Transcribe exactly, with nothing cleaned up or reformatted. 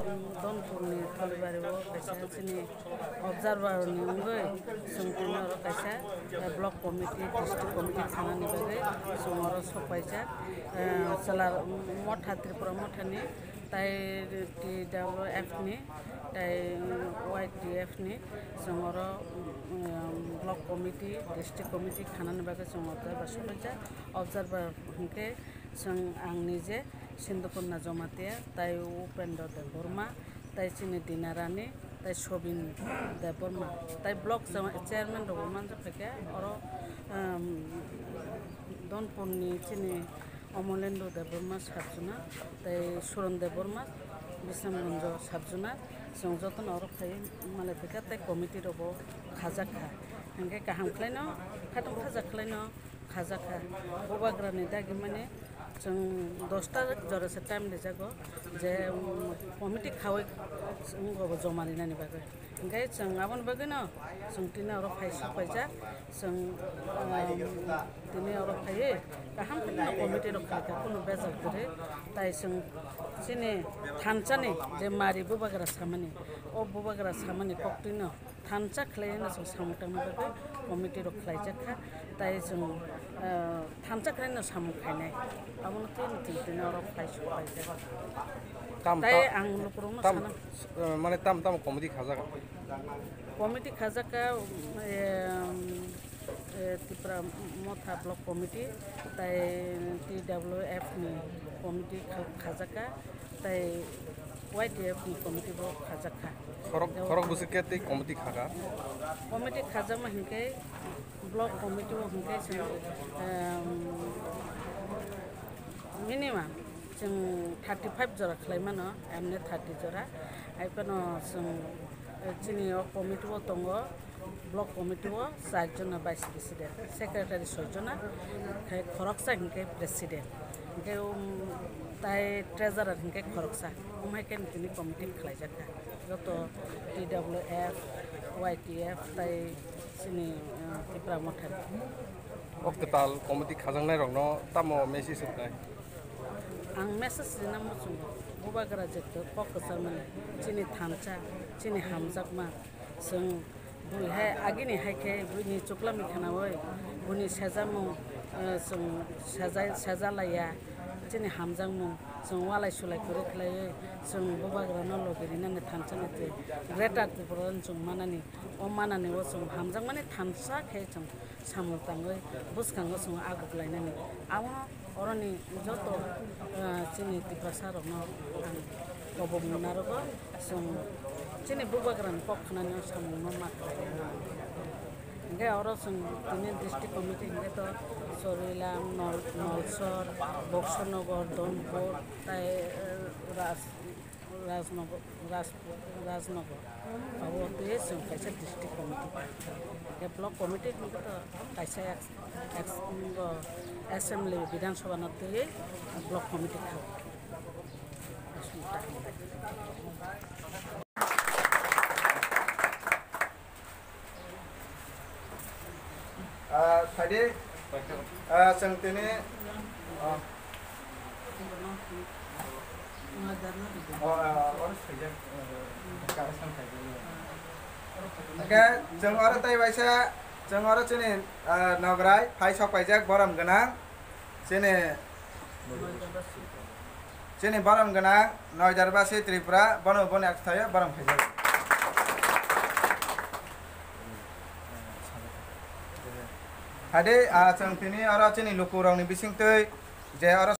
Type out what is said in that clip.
Dhanpur ni thalibari wo kaisa chini observer ni ungoi sungtini oro kaisa block committee district committee khana ni bagai sungoro sopaija sala motha tripura motha ni tai T W F ni tai Y T F ni sungoro block committee district committee khana ni bagai sungoro sopaija observer hingke sung angni je sindhu jamatia tai upendo de burma tai chini dinarani tai sobin de burma tai block chairman ro burma japeke oro Dhanpur ni chini omolendo de burma sabjuna tai suron de burma bisamgunjo sabjuna songjoton oro khai male theka tai committee ro bo khajaka hangke kaham khlaino khatum khaja khlaino khajaka bobagrani dagi mane जों दसटा जरासे time लेजागो जे committee खावै जों जमा लिनानि बागै ओंखाय जों आबन बागै न जों तिने अर फाइसा फाइजा जों तिने अर फाइए गाहाम तिने कमिटी रखाखा कुनु बेजाल करे ताइ जों सिने थानचानि जे मारि बुबाग्रा सामानि ओ बुबाग्रा सामानि कक्टिनो थानचा खलायनो जों सामटांनि बागै कमिटी रखायजाखा ताइ जों थानचा खलायनो सामु खायनाय आबन तिन तिन अर फाइसा फाइजा ताइ आं लुकुरनो साना माने ताम ताम कमिटी खाजाका कमिटी खाजाका त्रिपुरा मथा ब्लक कमिटी ताइ T W F नि कमिटी खाजाका ताइ Y T F नि कमिटी ब्लक खाजाका खरक खरक बुसके ते कमिटी खागा कमिटी खाजामा हिंके ब्लक कमिटी वो हिंके जों मिनिमाम जों thirty-five जरा खालायमानो एमने thirty जरा आइफानो जों चिनि कमिटी वो दंगो ब्लक कमिटी वो सात जना वाइस प्रेसिडेंट सेक्रेटारि छय जना खरकसा हिंके प्रेसिडेंट हिंके ताइ ट्रेजारार हिंके खरकसा उमायके नितिनि कमिटी खालायजाखा जत T W F Y T F ताइ चिनि त्रिपुरा मथा kwtal कमिटी खाजांनाय रंनो तामो मेसेज होनाय आं मेसेज दिना मुसुं बुबाग्रा जेतो पकसा माने चिनि थानचा चिनि हामजाकमा जों बुइहाय आगिनि हायखे बुइनि चुक्ला मिखानावै बुनि सेजामु जों सेजा सेजालाया चिनि हामजांमु जों वालाय सुलाय करे खलायै जों बुबाग्रा न लगिरिनाने थानचानेते ग्रेटार त्रिपुरान जों मानानि ओ मानानि ओ जों हामजां माने थानचा खे जों सामुताङै बुसखाङो जों आगुलायनानि आव अरनि जत चिनि त्रिपुरा रनो आं गबमुनारबो जों चिनि बुबाग्रान पखनानि सामुनो माखाय ओंखाय अर जों दिनै डिस्ट्रिक्ट कमिटी हिंगे तो सरिलाम नलसर बक्सरनगर धनपुर ताइ राज राजनगर राजपुर राजनगर अब ते जों खायसे डिस्ट्रिक्ट कमिटी ए ब्लक कमिटी हिंगे तो खायसे एक्स एसेम्बली विधानसभा नते ब्लक कमिटी खाव tadi जों दिनै जों आरो ताइ बायसा जों आरो चिनि नगराय फाइ सपायजाक बरम गोनां चिनि चिनि बरम गोनां नयदारबासि त्रिपुरा बनो बने आखथायो बरम फाइजाक Hadi, ah, ceng tini orang cini lukurang ni bising tu, je orang